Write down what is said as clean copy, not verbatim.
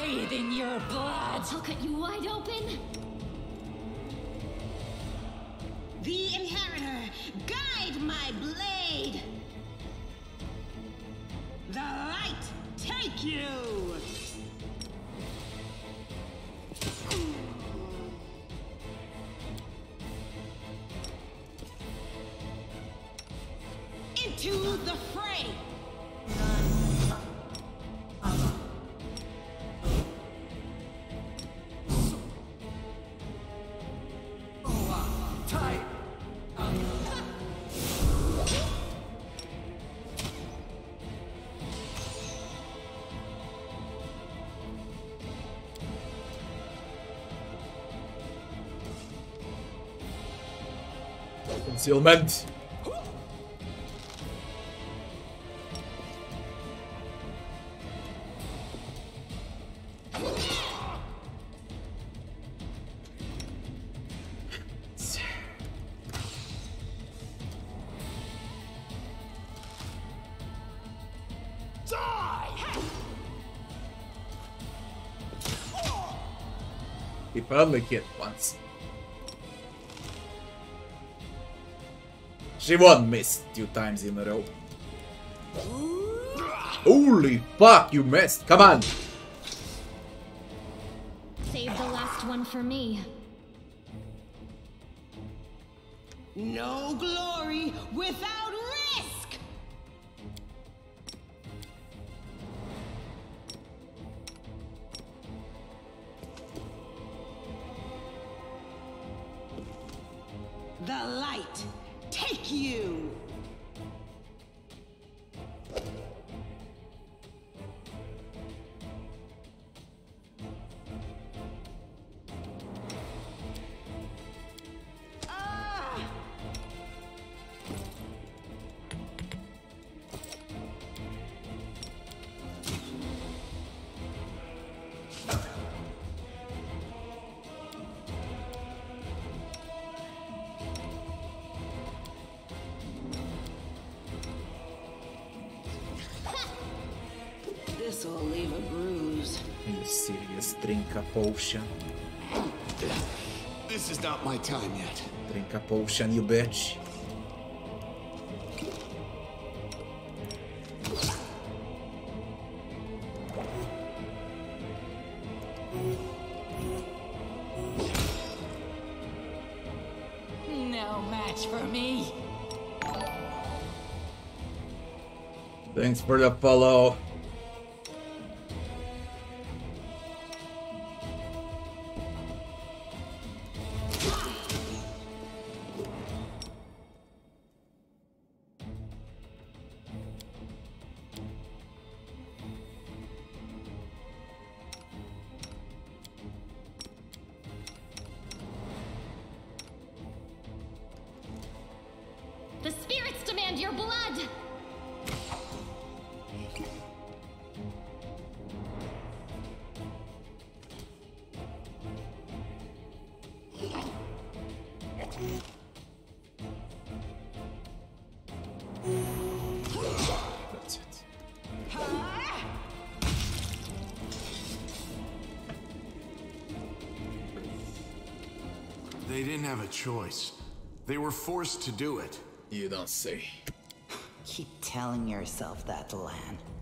bathe in your blood. I'll cut you wide open. The Inheritor, guide my blade. The light take you. Into the fray. Concealment. Keep only hit once. She won't miss 2 times in a row. Holy fuck, you missed! Come on! Save the last one for me. No glory without risk! The light take you! This'll leave a bruise. Are you serious? Drink a potion. This is not my time yet. Drink a potion, you bitch. No match for me. Thanks for the follow. The spirits demand your blood! That's it. They didn't have a choice. They were forced to do it. You don't say. Keep telling yourself that, Lan.